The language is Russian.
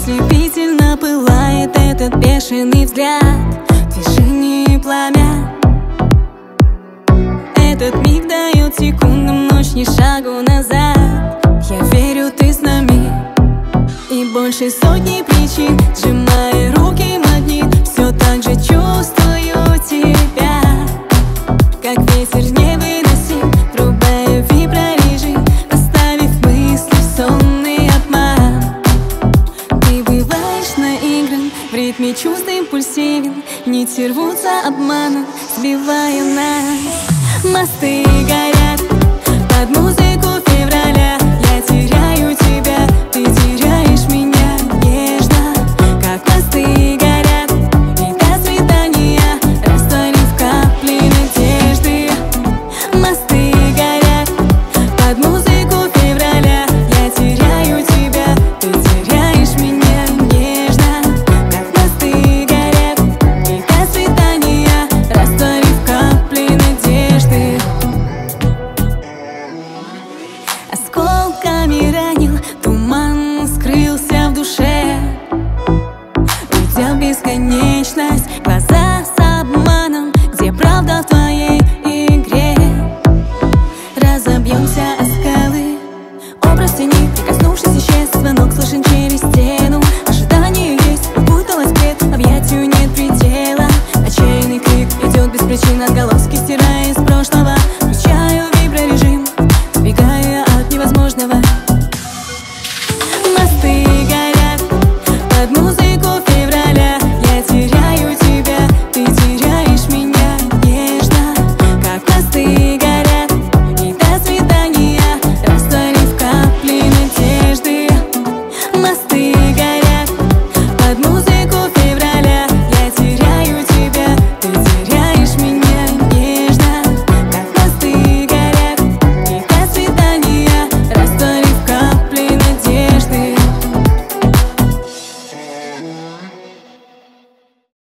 Ослепительно пылает этот бешеный взгляд, движение и пламя. Этот миг дает секундам ночь, ни шагу назад. Я верю, ты с нами. И больше сотни причин, сжимая руки, магнит. Все так же чувствую тебя, как ветер невыносим, врубая виброрежим, оставив мысли в сонный обман. Ты бываешь наигран, в ритме чувств импульсивен. Нити рвутся обманом, сбивая нас. Мосты горят под музыку.